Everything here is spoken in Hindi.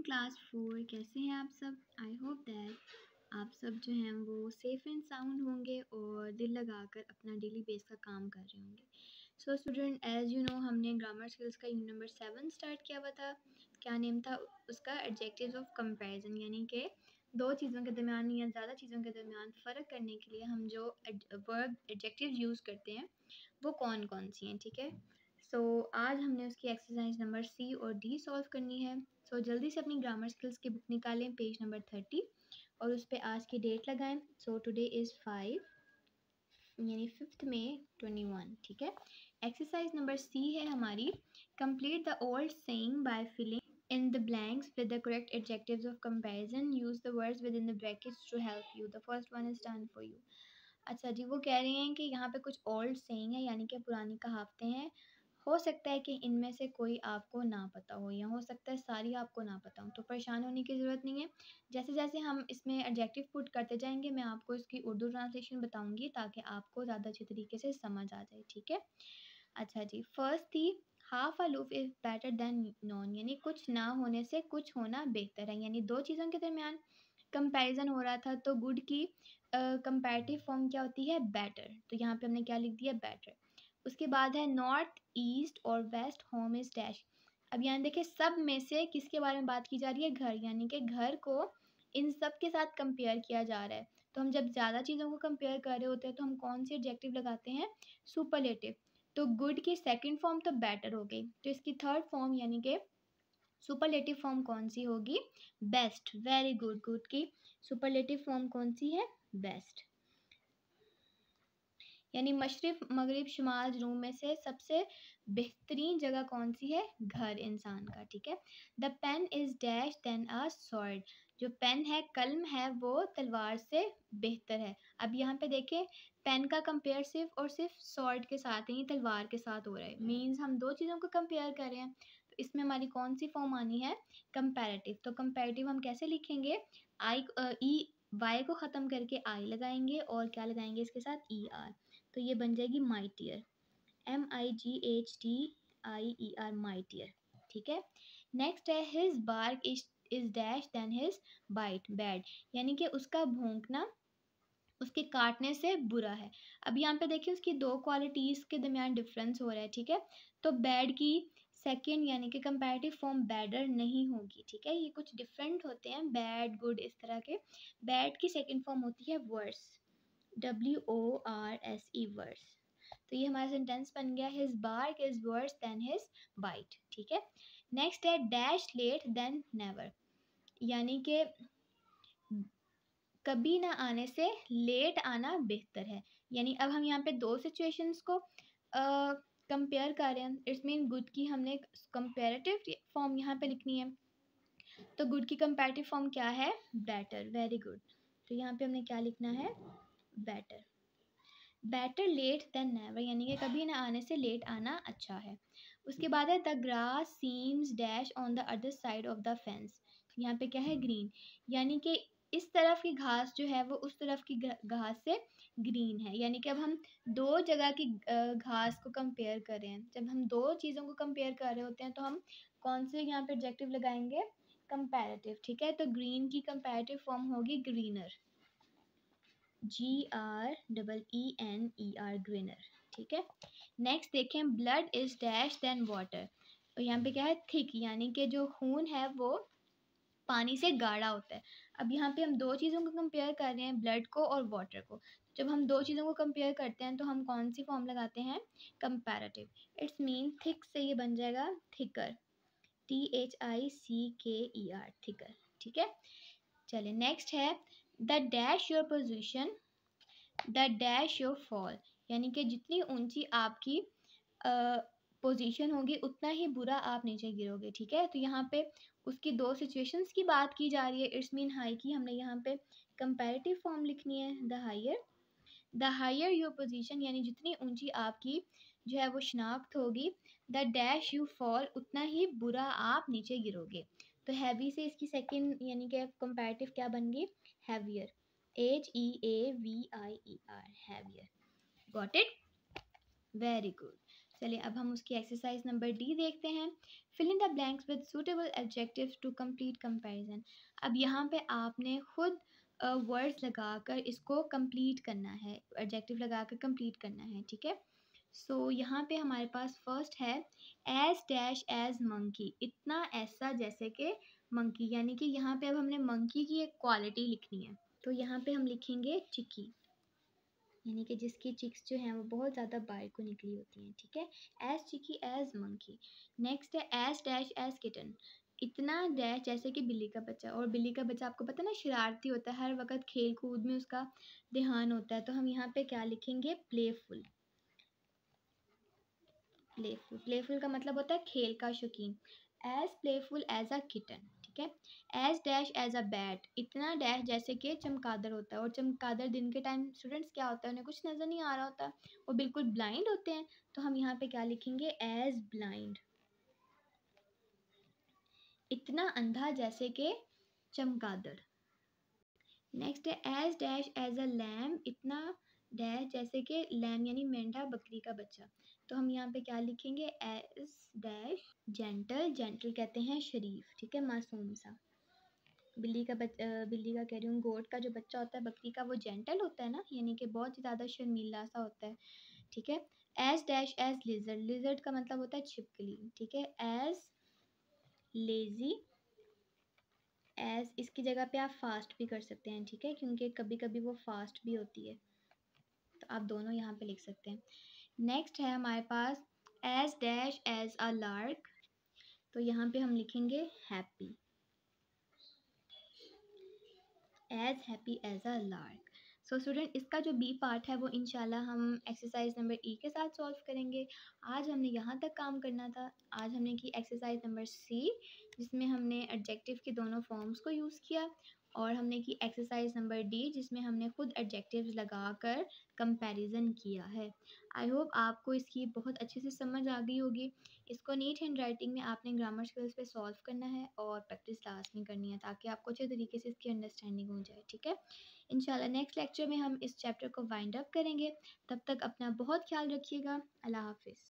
क्लास 4। कैसे हैं आप सब? आई होप दैट आप सब जो हैं वो सेफ़ एंड साउंड होंगे और दिल लगाकर अपना डेली बेस का काम कर रहे होंगे। So student, as you know, हमने ग्रामर स्किल्स का यूनिट नंबर 7 स्टार्ट किया हुआ था। क्या नेम था उसका? एडजेक्टिव्स ऑफ कंपैरिजन, यानी कि दो चीज़ों के दरमियान या ज़्यादा चीज़ों के दरमियान फ़र्क करने के लिए हम जो वर्ब एडजेक्टिव यूज़ करते हैं वो कौन कौन सी हैं। ठीक है, सो आज हमने उसकी एक्सरसाइज नंबर सी और डी सॉल्व करनी है। सो जल्दी से अपनी ग्रामर स्किल्स की बुक निकालें, पेज नंबर 30, और उस पर आज की डेट लगाएं। सो टुडे इज़ 5 यानी 5 मई 21। ठीक है, एक्सरसाइज नंबर सी है हमारी, complete the old saying by filling in the blanks with the correct adjectives of comparison. Use the words within the brackets to help you. The first one is done for you. अच्छा जी, वो कह रहे हैं कि यहाँ पे कुछ ओल्ड सेइंग है, यानी कि पुरानी कहावतें हैं। हो सकता है कि इनमें से कोई आपको ना पता हो, या हो सकता है सारी आपको ना पता हो, तो परेशान होने की ज़रूरत नहीं है। जैसे जैसे हम इसमें एडजेक्टिव पुट करते जाएंगे, मैं आपको इसकी उर्दू ट्रांसलेशन बताऊंगी ताकि आपको ज़्यादा अच्छे तरीके से समझ आ जाए। ठीक है, अच्छा जी, first the half a loaf is better than none, यानी कुछ ना होने से कुछ होना बेहतर है। यानी दो चीज़ों के दरमियान कंपैरिजन हो रहा था, तो गुड की कंपैरेटिव फॉर्म क्या होती है? बेटर। तो यहाँ पे हमने क्या लिख दिया? बेटर। उसके बाद है नॉर्थ ईस्ट और वेस्ट होम इज डैश। अब यहाँ देखिए, सब में से किसके बारे में बात की जा रही है? घर, यानी कि घर को इन सब के साथ कंपेयर किया जा रहा है। तो हम जब ज़्यादा चीज़ों को कंपेयर कर रहे होते हैं तो हम कौन सी एडजेक्टिव लगाते हैं? सुपरलेटिव। तो गुड की सेकंड फॉर्म तो बेटर हो गई, तो इसकी थर्ड फॉर्म यानी कि सुपरलेटिव फॉर्म कौन सी होगी? बेस्ट। Very good. गुड की सुपरलेटिव फॉर्म कौन सी है? बेस्ट। यानी मशरिफ मगरिब शुमाल जनूब में से सबसे बेहतरीन जगह कौन सी है? घर इंसान का। ठीक है, the pen is dash than a sword. जो पेन है, कलम है, वो तलवार से बेहतर है। अब यहाँ पे देखें, पेन का कंपेयर सिर्फ और सिर्फ स्वॉर्ड के साथ ही, तलवार के साथ हो रहा है। मीन्स हम दो चीज़ों को कंपेयर कर रहे हैं, तो इसमें हमारी कौन सी फॉर्म आनी है? कंपैरेटिव। तो कंपैरेटिव हम कैसे लिखेंगे? वाई को ख़त्म करके आई लगाएंगे और क्या लगाएंगे इसके साथ? E R. तो ये बन जाएगी माइटियर, MIGHTIER, माइटियर। ठीक है, नेक्स्ट है his bark is dash than his bite, bad, यानी कि उसका भौंकना उसके काटने से बुरा है। अब यहाँ पे देखिए, उसकी दो क्वालिटीज़ के दरमियान डिफरेंस हो रहा है। ठीक है, तो बैड की सेकेंड यानी कि कंपैरेटिव फॉर्म बेडर नहीं होगी। ठीक है, ये कुछ डिफरेंट होते हैं, बैड गुड इस तरह के। बैड की सेकेंड फॉर्म होती है वर्स, WORSE, वर्स। तो ये हमारा सेंटेंस बन गया, his bark is worse than his bite. ठीक है, नेक्स्ट है डैश लेट देन नेवर, यानी कि कभी ना आने से लेट आना बेहतर है। यानी अब हम यहाँ पे दो सिचुएशंस को कंपेयर कर रहे हैं। इट्स मीन गुड की हमने कंपेरेटिव फॉर्म यहाँ पे लिखनी है, तो गुड की कंपेरेटिव फॉर्म क्या है? बेटर। Very good. तो यहाँ पे हमने क्या लिखना है? Better. Better late than never, यानी कि कभी ना आने से लेट आना अच्छा है। उसके बाद है the grass seems dash on the other side of the fence. यहाँ पे क्या है? ग्रीन, यानी कि इस तरफ की घास जो है वो उस तरफ की घास से ग्रीन है। यानी कि अब हम दो जगह की घास को कंपेयर कर रहे हैं। जब हम दो चीज़ों को कंपेयर कर रहे होते हैं तो हम कौन से यहाँ पे एडजेक्टिव लगाएंगे? कंपैरेटिव। ठीक है, तो ग्रीन की कंपैरेटिव फॉर्म होगी ग्रीनर, GREENER, ग्रीनर। ठीक है, नेक्स्ट देखें, blood is dash than water. तो यहाँ पे क्या है? थिक, यानी कि जो खून है वो पानी से गाढ़ा होता है। अब यहाँ पे हम दो चीज़ों को कंपेयर कर रहे हैं, ब्लड को और वाटर को। जब हम दो चीज़ों को कंपेयर करते हैं तो हम कौन सी फॉर्म लगाते हैं? कंपैरेटिव। इट्स मीन थिक से ये बन जाएगा थिकर, THICKER, थिकर। ठीक है, चलिए नेक्स्ट है the dash your position the dash your fall, यानी कि जितनी ऊंची आपकी पोजीशन होगी उतना ही बुरा आप नीचे गिरोगे। ठीक है, तो यहाँ पे उसकी दो सिचुएशंस की बात की जा रही है। इट्स मीन हाई की हमने यहाँ पे कंपैरेटिव फॉर्म लिखनी है, द हायर योर पोजीशन, यानी जितनी ऊंची आपकी जो है वो शनाख्त होगी, द डैश यू फॉल, उतना ही बुरा आप नीचे गिरोगे। तो हैवी से इसकी सेकंड यानी कि कंपैरेटिव क्या बन गई? Heavier, HEAVIER, heavier. Got it? Very good. चलिए अब हम उसकी एक्सरसाइज नंबर डी देखते हैं। Fill in the blanks with suitable adjectives to complete comparison. अब यहाँ पे आपने खुद वर्ड्स लगाकर इसको कंप्लीट करना है, एडजेक्टिव लगाकर कंप्लीट करना है, ठीक है। सो यहाँ पे हमारे पास फर्स्ट है एज डैश एज मंकी, इतना ऐसा जैसे कि मंकी, यानी कि यहाँ पे अब हमने मंकी की एक क्वालिटी लिखनी है, तो यहाँ पे हम लिखेंगे चिकी, यानी कि जिसकी चिक्स जो हैं वो बहुत ज़्यादा बाहर को निकली होती हैं, ठीक है। As cheeky as monkey. Next है एज डैश एज किटन, इतना डैश जैसे कि बिल्ली का बच्चा, और बिल्ली का बच्चा आपको पता है ना शरारती होता है, हर वक्त खेल कूद में उसका ध्यान होता है, तो हम यहाँ पे क्या लिखेंगे प्लेफुल। प्लेफुल, प्लेफुल का मतलब होता है खेल का शौकीन। As playful as a kitten, ठीक है। As dash as a bat, इतना डैश जैसे कि चमगादड़ होता है, और चमगादड़ दिन के टाइम स्टूडेंट्स क्या होता है उन्हें कुछ नज़र नहीं आ रहा होता, वो बिल्कुल ब्लाइंड होते हैं, तो हम यहाँ पे क्या लिखेंगे एज ब्लाइंड, इतना अंधा जैसे कि चमगादड़। नेक्स्ट है as dash as a lamb, इतना डैश जैसे कि लैम यानी मेंढा, बकरी का बच्चा, तो हम यहाँ पे क्या लिखेंगे एज डैश जेंटल, जेंटल कहते हैं शरीफ, ठीक है, मासूम सा। बिल्ली का कह रही हूँ, गोट का जो बच्चा होता है बकरी का, वो जेंटल होता है ना, यानी कि बहुत ही ज़्यादा शर्मीला सा होता है, ठीक है। As dash as lizard, lizard का मतलब होता है छिपकली, ठीक है। एज लेजी, एज इसकी जगह पे आप फास्ट भी कर सकते हैं, ठीक है, क्योंकि कभी कभी वो फास्ट भी होती है, तो आप दोनों यहाँ पे लिख सकते हैं। नेक्स्ट है हमारे पास as dash as a lark, तो यहाँ पे हम लिखेंगे happy, as happy as a lark. So student इसका जो बी पार्ट है वो इंशाल्लाह हम एक्सरसाइज नंबर ई के साथ सॉल्व करेंगे। आज हमने यहाँ तक काम करना था। आज हमने की एक्सरसाइज नंबर सी, जिसमें हमने एडजेक्टिव के दोनों फॉर्म्स को यूज़ किया, और हमने की एक्सरसाइज नंबर डी जिसमें हमने खुद एडजेक्टिव्स लगाकर कंपैरिजन किया है। आई होप आपको इसकी बहुत अच्छे से समझ आ गई होगी। इसको नीट हैंड राइटिंग में आपने ग्रामर स्किल्स पे सॉल्व करना है और प्रैक्टिस लास्ट में करनी है, ताकि आपको अच्छे तरीके से इसकी अंडरस्टैंडिंग हो जाए, ठीक है। इंशाल्लाह नेक्स्ट लेक्चर में हम इस चैप्टर को वाइंड अप करेंगे। तब तक अपना बहुत ख्याल रखिएगा। अल्लाह हाफिज़।